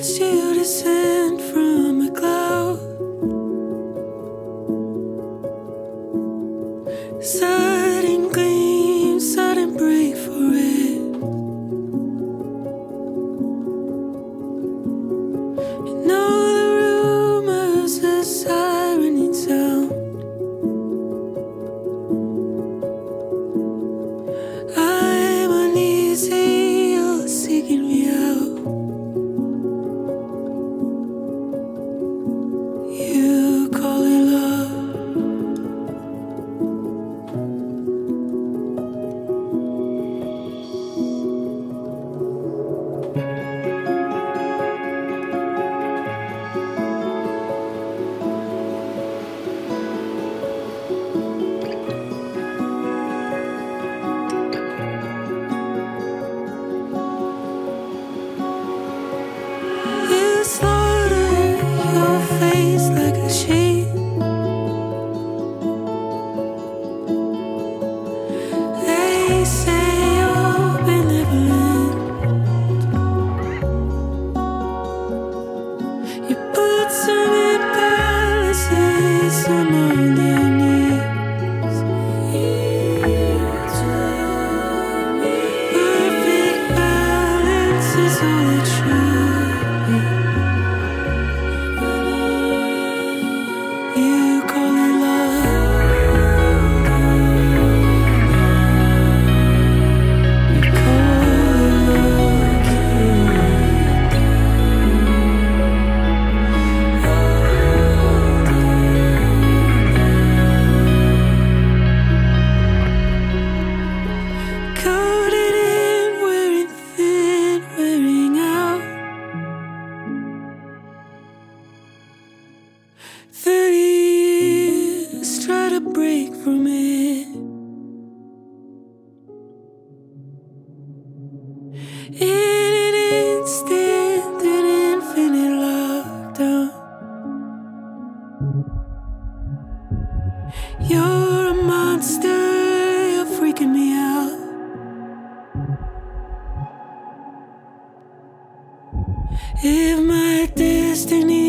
watched you descend from a cloud. Sudden gleam, sudden break for it. You know the rumors, a sirening sound. I'm uneasy, you're seeking me out. You call it love. You slaughter your face like a sheep. They say you're benevolent. You put some imbalances among their needs. You tell me perfect balance is all it should be. You call it love. You call it love. Coated in, wearing thin, wearing out. 30 years, try to break from it. In an instant, an infinite lockdown. You're a monster, you're freaking me out. If my destiny